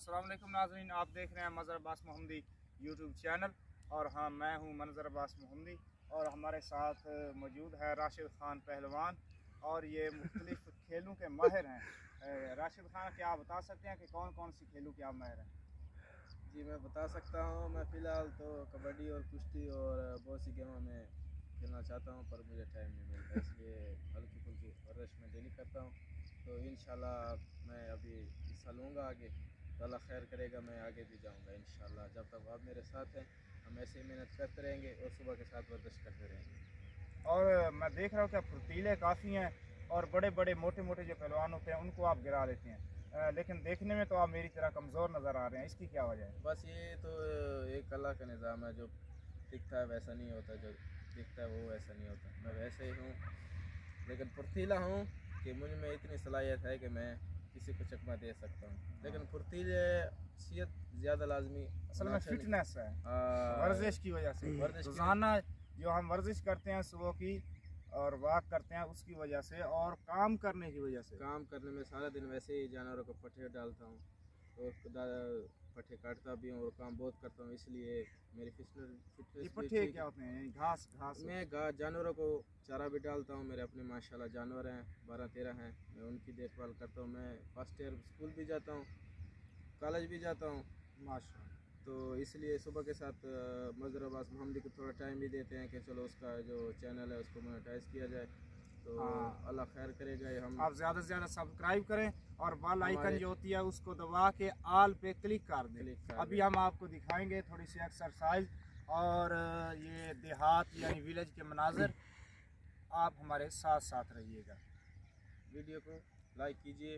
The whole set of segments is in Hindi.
अस्सलाम वालेकुम नाज़रीन, आप देख रहे हैं मंजर अब्बास मोहम्मदी यूट्यूब चैनल। और हाँ, मैं हूँ मंजर अब्बास मोहम्मदी और हमारे साथ मौजूद है राशिद खान पहलवान और ये मुख्तलिफ खेलों के माहिर हैं। राशिद खान, क्या आप बता सकते हैं कि कौन कौन सी खेलों के आप माहिर हैं? जी मैं बता सकता हूँ। मैं फ़िलहाल तो कबड्डी और कुश्ती और बहुत सी गेमों में खेलना चाहता हूँ, पर मुझे टाइम नहीं मिलता, इसलिए हल्की फुल्की वर्जिश मैं डेली करता हूँ। तो इंशाल्लाह मैं अभी हिस्सा लूँगा आगे, तो अल्लाह खैर करेगा, मैं आगे भी जाऊँगा इंशाल्लाह। जब तक आप मेरे साथ हैं हम ऐसे ही मेहनत करते रहेंगे और सुबह के साथ वर्जिश करते रहेंगे। और मैं देख रहा हूँ कि आप फुर्तीले काफ़ी हैं और बड़े बड़े मोटे मोटे जो पहलवान होते हैं उनको आप गिरा देते हैं, लेकिन देखने में तो आप मेरी तरह कमज़ोर नज़र आ रहे हैं। इसकी क्या वजह है? बस ये तो एक अल्लाह का निज़ाम है, जो दिखता है वैसा नहीं होता, जो दिखता है वो वैसा नहीं होता। मैं वैसे ही हूँ, लेकिन फुर्तीला हूँ कि मुझ में इतनी सलाहियत है कि मैं किसी को चकमा दे सकता हूँ। लेकिन फुर्तीले सेहत ज़्यादा लाजमी असल में फिटनेस है, वर्जिश की वजह से। रोज़ाना जो हम वर्जिश करते हैं सुबह की और वॉक करते हैं उसकी वजह से और काम करने की वजह से। काम करने में सारा दिन वैसे ही जानवरों को पट्टे डालता हूँ और पट्टे काटता भी हूँ और काम बहुत करता हूँ, इसलिए मेरी फिटनेस ये भी पट्टे ठीक क्या है। होते हैं? यानी घास घास मैं जानवरों को चारा भी डालता हूँ। मेरे अपने माशाल्लाह जानवर हैं, 12-13 हैं। मैं उनकी देखभाल करता हूँ। मैं फर्स्ट ईयर स्कूल भी जाता हूँ, कॉलेज भी जाता हूँ, माशाल्लाह। तो इसलिए सुबह के साथ मंजर अब्बास मोहम्मदी को थोड़ा टाइम भी देते हैं कि चलो उसका जो चैनल है उसको मोनेटाइज किया जाए। तो हाँ, अल्लाह खैर करेगा। हम आप ज़्यादा से ज़्यादा सब्सक्राइब करें और बेल आइकन हमारे जो होती है उसको दबा के आल पे क्लिक कर दें। क्लिक कर अभी दें। हम आपको दिखाएंगे थोड़ी सी एक्सरसाइज और ये देहात यानी विलेज के मनाजर। आप हमारे साथ साथ रहिएगा। वीडियो को लाइक कीजिए।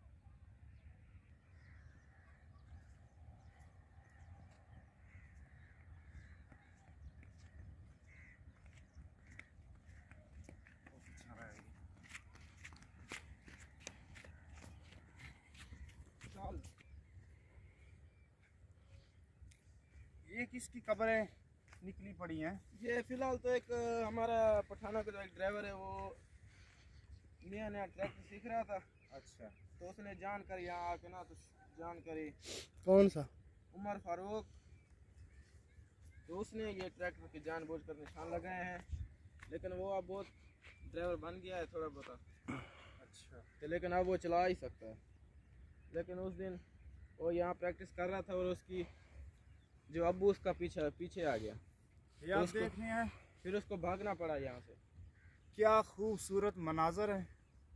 ये किसकी कब्रें निकली पड़ी हैं? ये फिलहाल तो एक हमारा पठाना का जो एक ड्राइवर है, वो नया नया ट्रैक्टर सीख रहा था। अच्छा, तो उसने जानकारी यहाँ आके ना, तो जानकारी कौन सा? उमर फारूक, तो उसने ये ट्रैक्टर की जानबूझ कर निशान लगाए हैं। लेकिन वो अब बहुत ड्राइवर बन गया है थोड़ा बहुत, अच्छा, तो लेकिन अब वो चला ही सकता है। लेकिन उस दिन वो यहाँ प्रैक्टिस कर रहा था और उसकी जो अब्बू उसका पीछे पीछे आ गया, ये तो आप उसको देख रहे हैं फिर उसको भागना पड़ा यहाँ से। क्या खूबसूरत मनाजर है।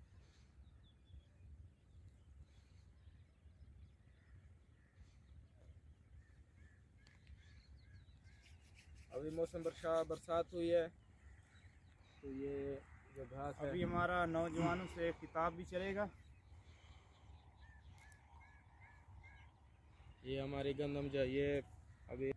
अभी मौसम बरसात हुई है, तो ये जो घास है, अभी हमारा नौजवानों से एक किताब भी चलेगा। ये हमारी गंदम जो ये अभी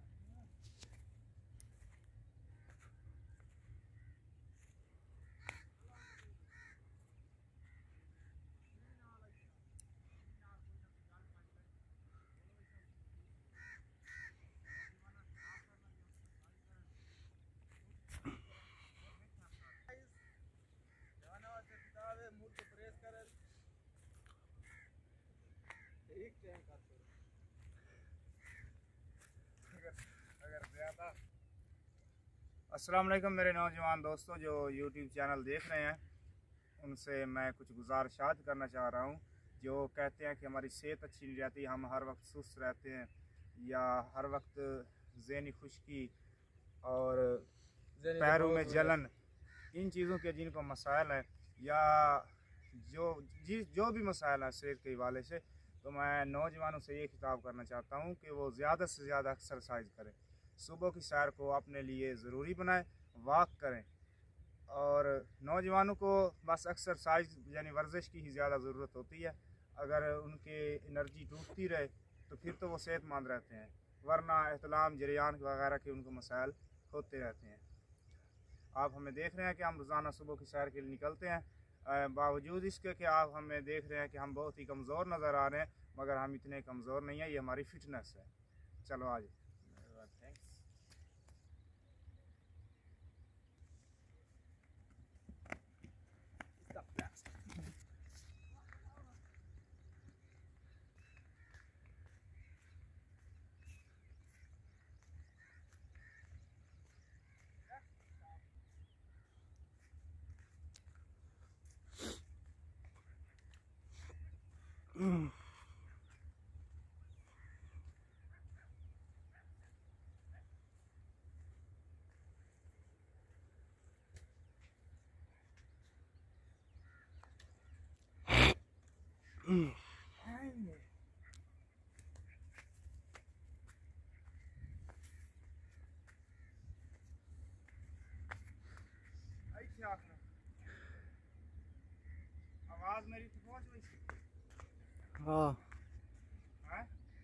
अस्सलाम वालेकुम मेरे नौजवान दोस्तों जो यूट्यूब चैनल देख रहे हैं, उनसे मैं कुछ गुजारिशात करना चाह रहा हूँ। जो कहते हैं कि हमारी सेहत अच्छी नहीं रहती, हम हर वक्त सुस्त रहते हैं या हर वक्त ज़हनी खुश्की और पैरों में जलन, इन चीज़ों के जिनको मसाइल है या जो भी मसाइल हैं सेहत के हवाले से, तो मैं नौजवानों से ये खिताब करना चाहता हूँ कि वो ज़्यादा से ज़्यादा एक्सरसाइज करें। सुबह की सैर को अपने लिए ज़रूरी बनाएं, वॉक करें। और नौजवानों को बस एक्सरसाइज यानी वर्जिश की ही ज़्यादा ज़रूरत होती है। अगर उनकी एनर्जी टूटती रहे तो फिर तो वो सेहतमंद रहते हैं, वरना एहतलाम जरियान वगैरह के उनको मसाइल होते रहते हैं। आप हमें देख रहे हैं कि हम रोज़ाना सुबह की सैर के लिए निकलते हैं, बावजूद इसके कि आप हमें देख रहे हैं कि हम बहुत ही कमज़ोर नज़र आ रहे हैं, मगर हम इतने कमज़ोर नहीं हैं, ये हमारी फिटनेस है। चलो आज थैंक्स। आवाज मेरी तो पहुंच गई थी। हाँ हैं?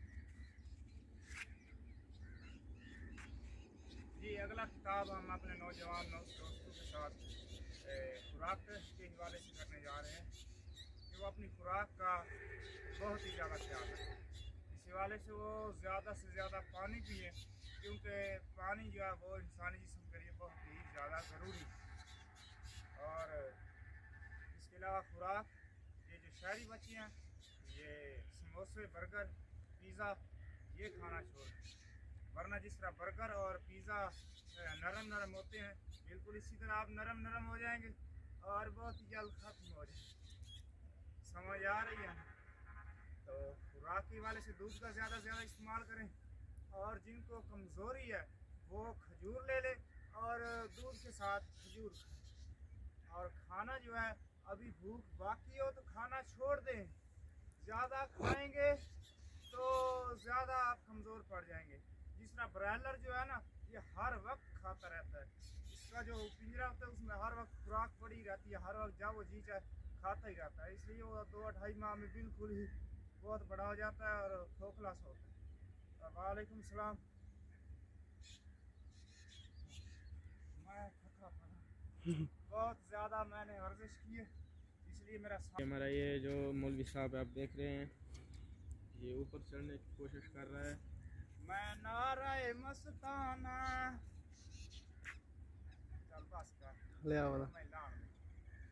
जी अगला किताब हम अपने नौजवान दोस्तों के साथ खुराक के हवाले से करने जा रहे हैं कि वो अपनी खुराक का बहुत ही ज़्यादा ख्याल रखें। इस हवाले से वो ज़्यादा से ज़्यादा पानी पिए, क्योंकि पानी जो है वो इंसानी जिस्म के लिए बहुत ही ज़्यादा ज़रूरी है। और इसके अलावा खुराक, ये जो शहरी बच्चे हैं ये समोसे, बर्गर, पिज़्ज़ा ये खाना छोड़, वरना जिस तरह बर्गर और पिज़्ज़ा नरम नरम होते हैं, बिल्कुल इसी तरह आप नरम नरम हो जाएंगे और बहुत ही जल्द ख़त्म हो जाएंगे। समझ आ रही है? तो खुराक के हवाले से दूध का ज़्यादा से ज़्यादा इस्तेमाल करें, और जिनको कमज़ोरी है वो खजूर ले लें और दूध के साथ खजूर खाएं। और खाना जो है, अभी भूख बाकी हो तो खाना छोड़ दें, ज़्यादा खाएंगे तो ज़्यादा आप कमज़ोर पड़ जाएंगे। जिस तरह ब्रायलर जो है ना, ये हर वक्त खाता रहता है, इसका जो पिंजरा होता है उसमें हर वक्त खुराक पड़ी रहती है, हर वक्त जब वो जी चाहे खाता ही रहता है, इसलिए वो 2-2.5 माह में बिल्कुल ही बहुत बड़ा हो जाता है और खोखला सा होता है। वालेकुम सलाम। मैं थका पड़ा, बहुत ज़्यादा मैंने वर्जिश की है, इसलिए मेरा हमारा ये जो मौलवी साहब आप देख रहे हैं, ये ऊपर चढ़ने की कोशिश कर रहा है। मैं नाराए मस्ताना, चल बस कर ले आओ ना। मैं